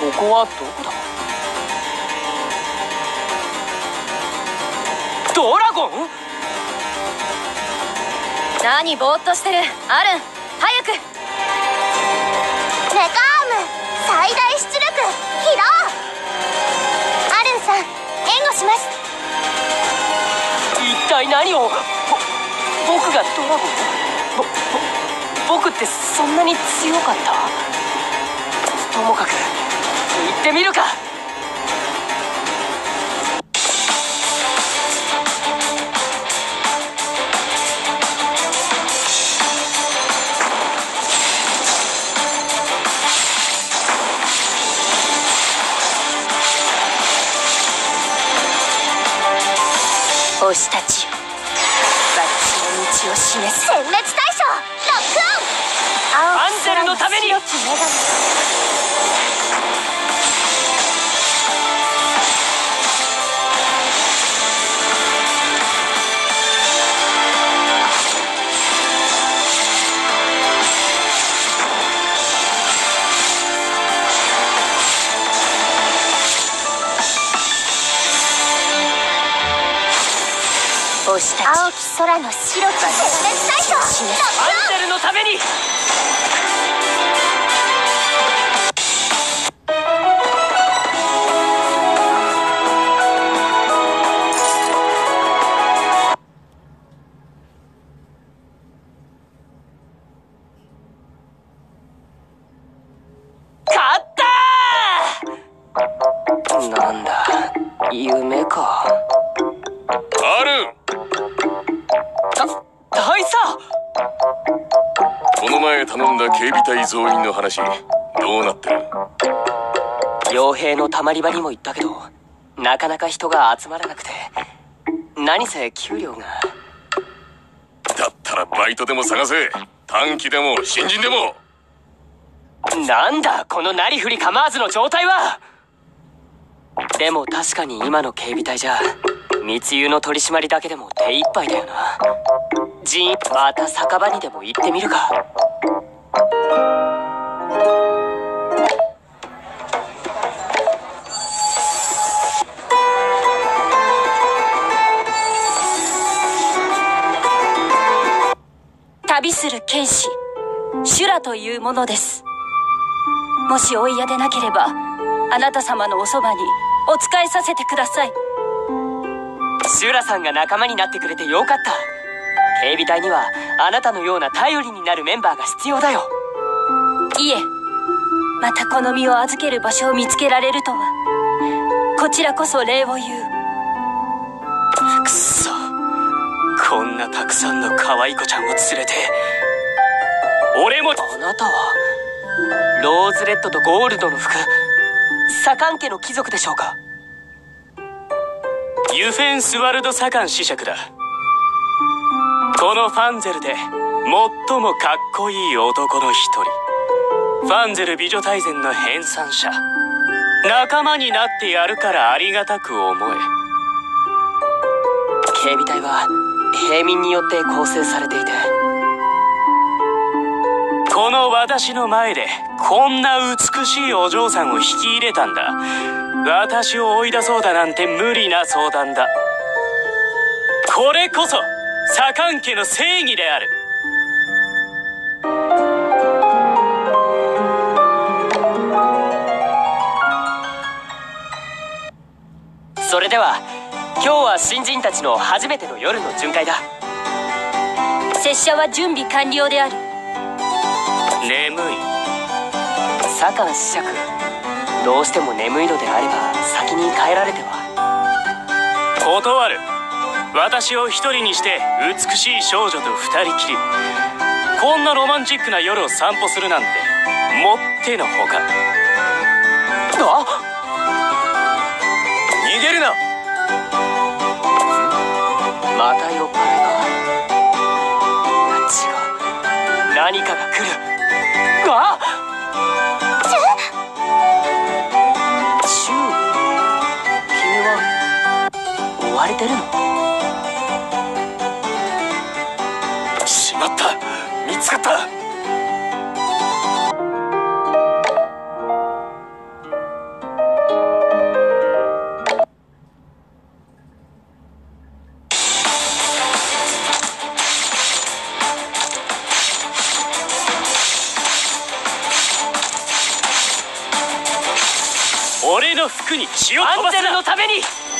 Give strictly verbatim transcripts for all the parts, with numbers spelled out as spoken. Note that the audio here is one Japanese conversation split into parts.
ここはどこだ？ドラゴン？ 何ぼーっとしてる。アルン、早く。 メカアーム最大出力起動。アルンさん、援護します。 一体何を？ぼ僕がドラゴン？ぼぼ僕ってそんなに強かった？ともかく行ってみるか。 星たちよ、私の道を示す。 殲滅対象ロックオン。 アンジェルのために。 星たち、 青き空の白き殲滅対象ロックオン。 アンジェルのために。勝ったー。なんだ、夢か。 アルン、 大佐。 この前頼んだ警備隊増員の話どうなってる？ 傭兵のたまり場にも行ったけど、なかなか人が集まらなくて、何せ給料が。 だったらバイトでも探せ。短期でも新人でも。 なんだこのなりふり構わずの状態は。でも確かに今の警備隊じゃ密輸の取り締まりだけでも手一杯だよな。ジン、また酒場にでも行ってみるか。 旅する剣士シュラというものです。もしお嫌でなければ、あなた様のおそばにお仕えさせてください。 シュラさんが仲間になってくれてよかった。警備隊にはあなたのような頼りになるメンバーが必要だよ。 いえ、またこの身を預ける場所を見つけられるとは、こちらこそ礼を言う。 くっそ、こんなたくさんの可愛い子ちゃんを連れて。俺も。あなたはローズレッドとゴールドの服、サカン家の貴族でしょうか？ユフェン・スワルド・サカン子爵だ。このファンゼルで最もかっこいい男の一人。ファンゼル美女大全の編纂者。仲間になってやるからありがたく思え。警備隊は平民によって構成されていて、この私の前でこんな美しいお嬢さんを引き入れたんだ。私を追い出そうだなんて無理な相談だ。これこそサカン家の正義である。それでは今日は新人たちの初めての夜の巡回だ。 拙者は準備完了である。 眠い。サカン子爵、どうしても眠いのであれば先に帰られては。断る。私を一人にして美しい少女と二人きり、こんなロマンチックな夜を散歩するなんてもってのほか。あ、逃げるな。また酔っ払いか。違う、何かが来る。あっ、チュー、君は追われてるの？しまった、見つかった。 俺の服に血を飛ばすな。アンゼルのために。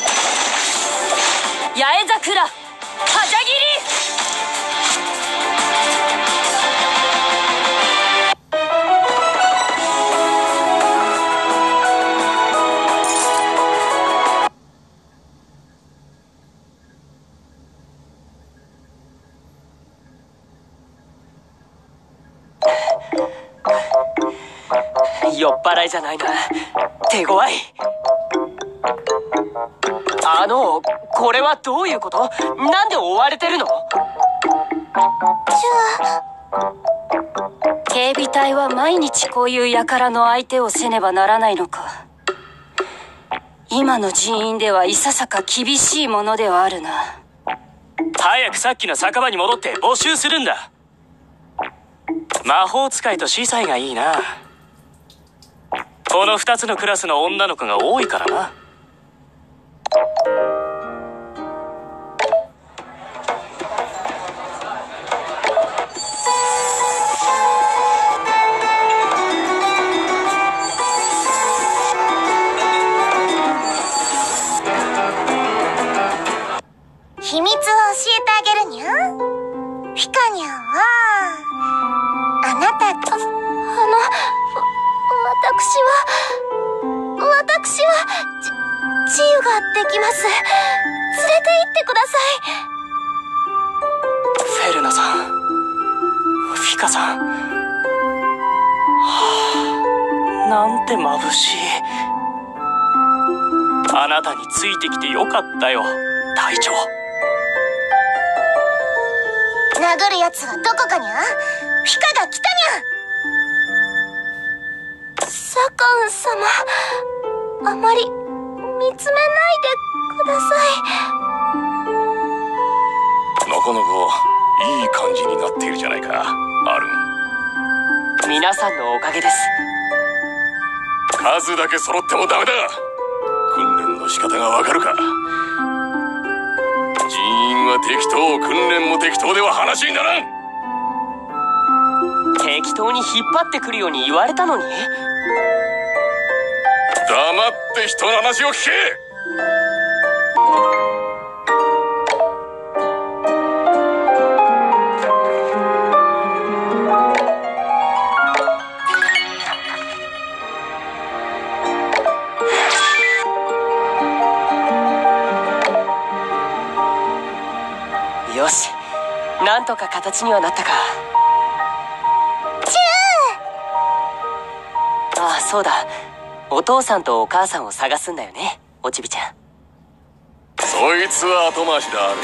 八重桜はじゃ切り。 酔っ払いじゃないな。手強い。あの、これはどういうこと？なんで追われてるの？ 警備隊は毎日こういう輩の相手をせねばならないのか。今の人員ではいささか厳しいものではあるな。 早くさっきの酒場に戻って募集するんだ。魔法使いと司祭がいいな。この二つのクラスの女の子が多いからな。 秘密を教えてあげるにゃ。フィカニャンはあなたと、あの、私は私はち治癒ができます。連れて行ってください。 フェルナさん、フィカさん、はあ、なんて眩しい。あなたについてきてよかったよ、隊長。 殴るやつはどこかにゃ。フィカが来たにゃ。サカン様、あまり見つめないでください。 なかなかいい感じになっているじゃないか、アルン。 皆さんのおかげです。 数だけ揃ってもダメだ。訓練の仕方がわかるか。人員は適当、訓練も適当では話にならん。 適当に引っ張ってくるように言われたのに。 黙って人の話を聞け。 よし、なんとか形にはなったか。 チュー。 ああ、そうだ。お父さんとお母さんを探すんだよね、おちびちゃん。 そいつは後回しだ、アル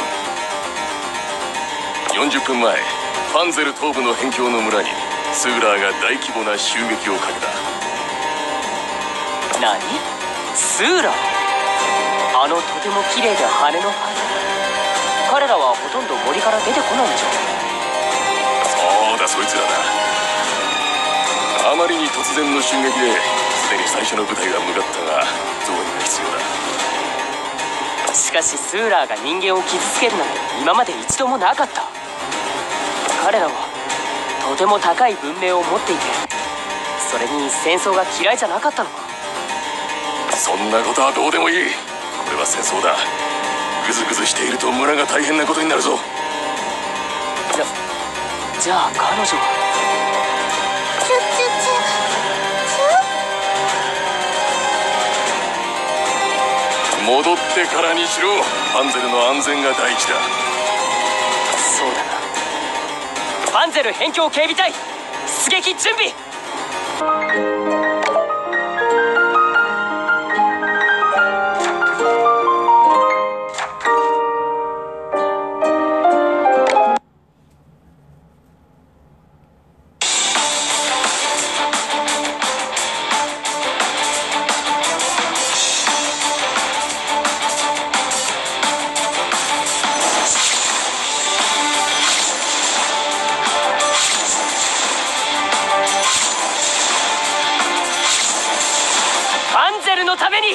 ン。よんじゅっぷんまえ、ファンゼル東部の辺境の村にスーラーが大規模な襲撃をかけた。 何？スーラー？あのとても綺麗で羽の生えた。彼らはほとんど森から出てこないんでしょ。 そうだ、そいつらだ。あまりに突然の襲撃ですでに最初の部隊は向かったが、増援が必要だ。 しかしスーラーが人間を傷つけるなんて今まで一度もなかった。彼らはとても高い文明を持っていて、それに戦争が嫌いじゃなかったのか。 そんなことはどうでもいい。これは戦争だ。グズグズしていると村が大変なことになるぞ。 じゃじゃあ彼女は。 チュチュチュチュ。 戻ってからにしろ。ファンゼルの安全が第一だ。 そうだな。ファンゼル辺境警備隊、出撃準備。のために。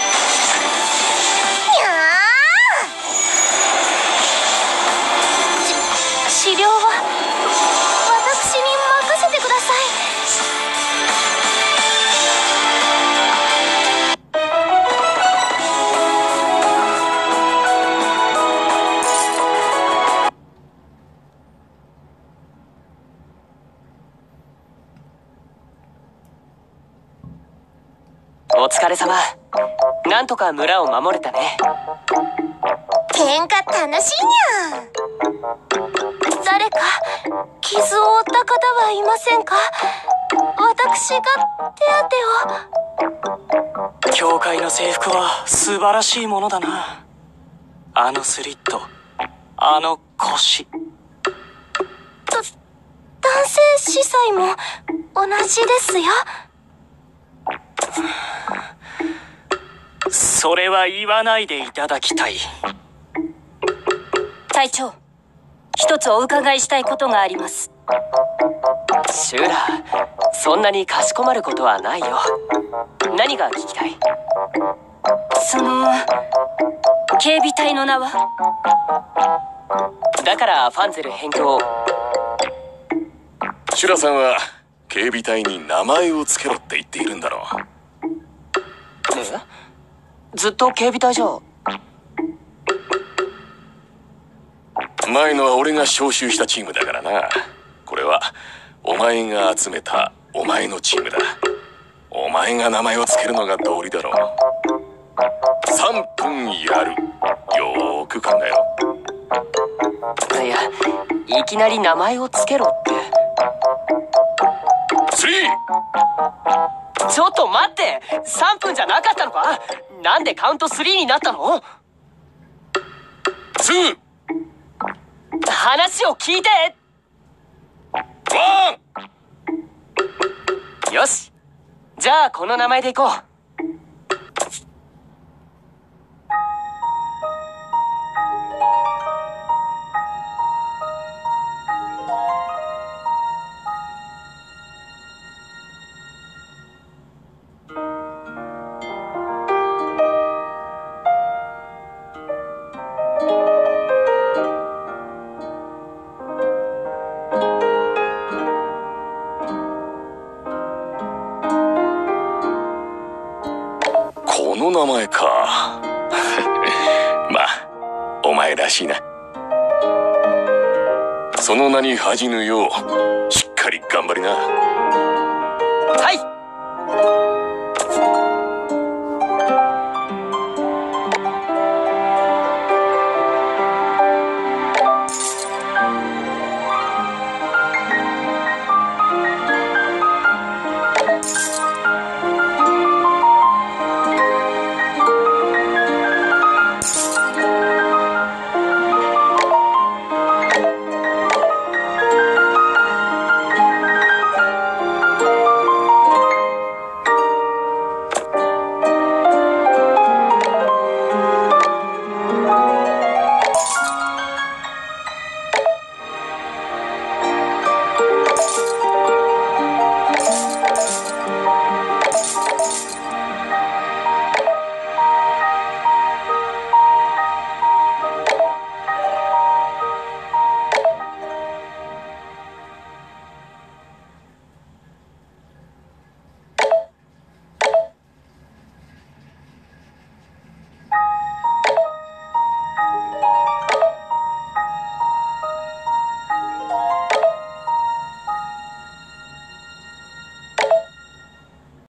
治療は私に任せてください。 お疲れ様。なんとか村を守れたね。 喧嘩楽しいにゃん。誰か傷を負った方はいませんか？私が手当てを。 教会の制服は素晴らしいものだな。あのスリット、あの腰。 だ男性司祭も同じですよ。 それは言わないでいただきたい。 隊長、一つお伺いしたいことがあります。 シュラ、そんなにかしこまることはないよ。何が聞きたい？ その警備隊の名は？ だからファンゼル返上。 シュラさんは警備隊に名前を付けろって言っているんだろう。 え？ずっと警備隊じゃ。 前のは俺が招集したチームだからな。これはお前が集めたお前のチームだ。お前が名前を付けるのが道理だろう。さんぷんやる。よーく考えろ。 いや、いきなり名前を付けろって。 スリー！ ちょっと待って、さんぷんじゃなかったのか？なんでカウントスリーになったの？ ツー！ 話を聞いて！ ワン！ よし、じゃあこの名前でいこう。 この名前か。まあお前らしいな。その名に恥じぬようしっかり頑張りな。 はい。